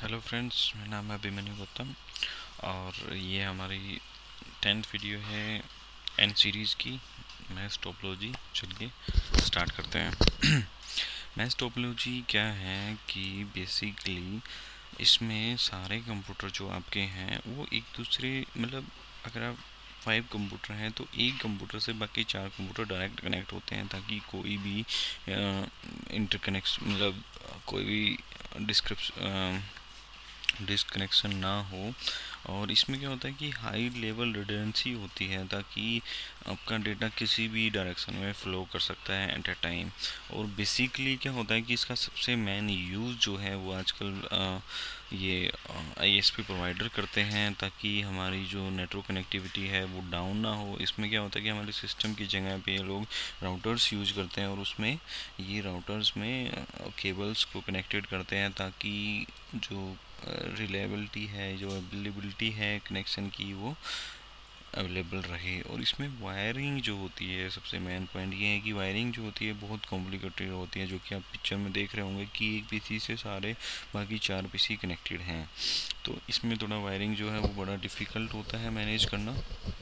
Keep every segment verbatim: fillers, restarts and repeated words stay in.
Hello friends, मेरा नाम है अभिमन्यु गौतम और ये हमारी टेंथ वीडियो है एन सीरीज़ की मैथ्स टोपोलॉजी। चलिए स्टार्ट करते हैं। मैथ्स टोपोलॉजी क्या है कि बेसिकली इसमें सारे कंप्यूटर जो आपके हैं वो एक दूसरे मतलब अगर आप फाइव कंप्यूटर हैं तो एक कंप्यूटर से बाकी चार कंप्यूटर डायरेक्ट कनेक्ट होते हैं ताकि कोई भी इंटरकनेक्शन मतलब कोई भी डिस्क्रिप्शन डिसकनेक्शन ना हो। और इसमें क्या होता है कि हाई लेवल रिडंडेंसी होती है ताकि आपका डेटा किसी भी डायरेक्शन में फ़्लो कर सकता है एट अ टाइम। और बेसिकली क्या होता है कि इसका सबसे मेन यूज़ जो है वो आजकल आ, ये आईएसपी प्रोवाइडर करते हैं ताकि हमारी जो नेटवर्क कनेक्टिविटी है वो डाउन ना हो। इसमें क्या होता है कि हमारे सिस्टम की जगह पे ये लोग राउटर्स यूज करते हैं और उसमें ये राउटर्स में केबल्स को कनेक्टेड करते हैं ताकि जो रिलायबिलिटी है, जो अवेलेबिलिटी है कनेक्शन की, वो अवेलेबल रहे। और इसमें वायरिंग जो होती है, सबसे मेन पॉइंट ये है कि वायरिंग जो होती है बहुत कॉम्प्लिकेटेड होती है, जो कि आप पिक्चर में देख रहे होंगे कि एक पीसी से सारे बाकी चार पीसी कनेक्टेड हैं। तो इसमें थोड़ा वायरिंग जो है वो बड़ा डिफ़िकल्ट होता है मैनेज करना।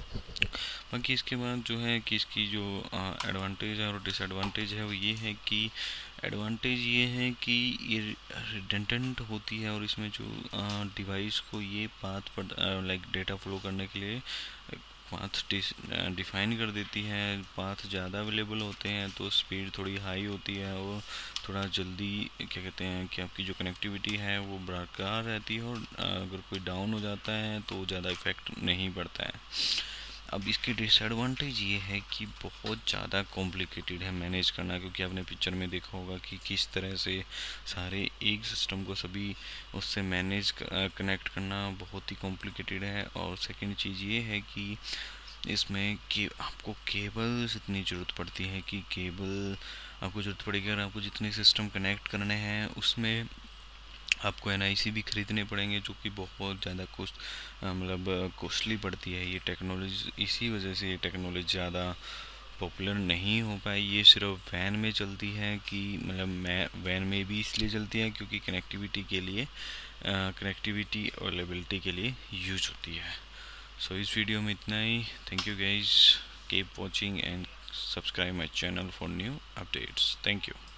बाकी इसके बाद जो है कि इसकी जो एडवांटेज है और डिसएडवांटेज है वो ये है कि एडवांटेज ये है कि ये रिडंडेंट होती है और इसमें जो डिवाइस को ये पाथ पर लाइक डेटा फ्लो करने के लिए पाथ डिफाइन कर देती है। पाथ ज़्यादा अवेलेबल होते हैं तो स्पीड थोड़ी हाई होती है और थोड़ा जल्दी क्या कहते हैं कि आपकी जो कनेक्टिविटी है वो बरकरार रहती है और अगर कोई डाउन हो जाता है तो ज़्यादा इफेक्ट नहीं पड़ता है। अब इसकी डिसएडवांटेज ये है कि बहुत ज़्यादा कॉम्प्लिकेटेड है मैनेज करना, क्योंकि आपने पिक्चर में देखा होगा कि किस तरह से सारे एक सिस्टम को सभी उससे मैनेज कनेक्ट करना बहुत ही कॉम्प्लिकेटेड है। और सेकंड चीज़ ये है कि इसमें कि आपको केबल्स इतनी ज़रूरत पड़ती है कि केबल आपको ज़रूरत पड़ेगी। अगर आपको जितने सिस्टम कनेक्ट करने हैं उसमें आपको एन आई सी भी ख़रीदने पड़ेंगे, जो कि बहुत ज़्यादा कोस्ट मतलब कॉस्टली पड़ती है ये टेक्नोलॉजी। इसी वजह से ये टेक्नोलॉजी ज़्यादा पॉपुलर नहीं हो पाई। ये सिर्फ वैन में चलती है कि मतलब मैं वैन में भी इसलिए चलती है क्योंकि कनेक्टिविटी के लिए कनेक्टिविटी अवेलेबिलिटी के लिए यूज होती है। सो so, इस वीडियो में इतना ही। Thank you guys, keep watching and subscribe my channel for new updates. Thank you.